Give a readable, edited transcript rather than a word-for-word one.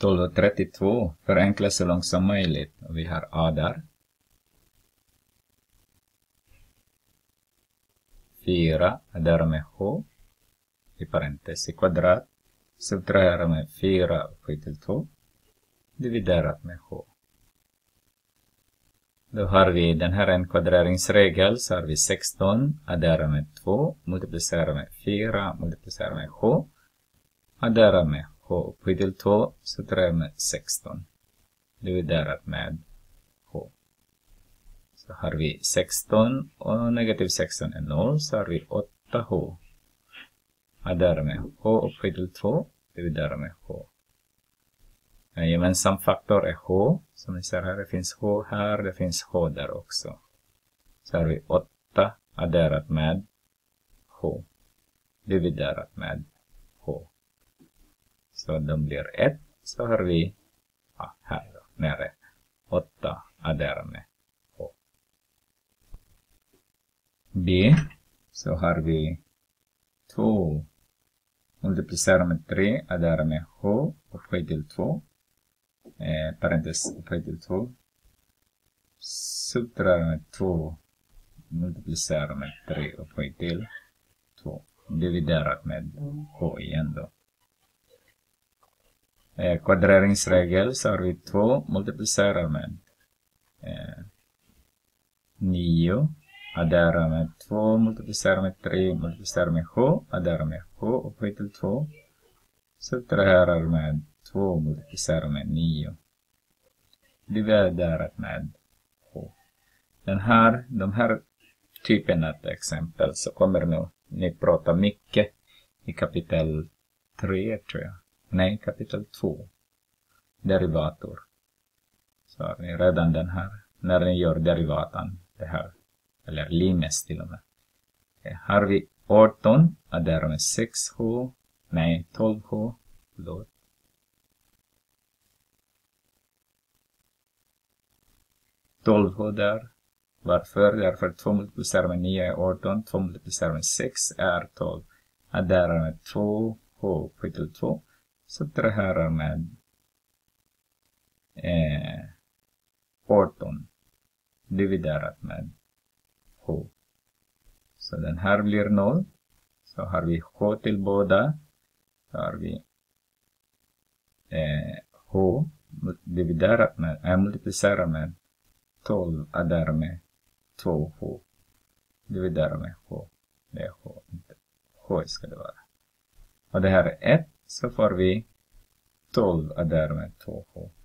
12 och 32 förenklas så långt som möjligt. Och vi har A där. 4 adderar med H i parentes i kvadrat. Subtraherar med 4 upphöjt till 2. Dividerat med H. Då har vi den här en kvadreringsregel, så har vi 16 adderar med 2, multiplicerar med 4, multiplicerar med H. Adderar med H upphöjt till 2, subtraherar med 16. Dividerat med H. Så har vi 16 och negativ 16 är 0, så har vi 8H. Adderar med H upphöjt till 2, dividerar med H. En gemensam faktor är H. Som ni ser här, det finns H här, det finns H där också. Så har vi 8 adderat med H. Dividerat med H. Så de blir 1. Så har vi här då, nere. 8 adderat med H. B. Så har vi 2 multiplicerar med 3 adderar med H upphöjt till 2. Parentes upphöjt till 2. Subtraherar med 2 multiplicerar med 3 upphöjt till 2. Dividerat med H igen då. Kvadreringsregel, så har vi 2 multiplicerar med 9. Adderar med 2 multiplicerar med 3 multiplicerar med H. Adderar med H upphöjt till 2. Subtraherar med 2 multiplicerar med 9. Dividerat med H. De här typen av exempel så kommer nog ni prata mycket i kapitel 3 tror jag. Nej, kapitel 2. Derivator. Så har ni redan den här. När ni gör derivatan. Det här. Eller limes till och med. Har vi 18. Adderar med 6H. Nej, 12H. Förlåt. 12H där. Varför? Därför 2 multiplicerar med 9 är 18. 2 multiplicerar med 6 är 12. Adderar med 2H upphöjt till 2. Subtraherar med 18. Dividerat med H. Så den här blir 0. Så har vi H till båda. Så har vi H dividerat med, multiplicerar med 12 adderar med 2H. Dividerar med H. Det är H, inte H ska det vara. Och det här är 1. Så får vi 12 adderar med 2H.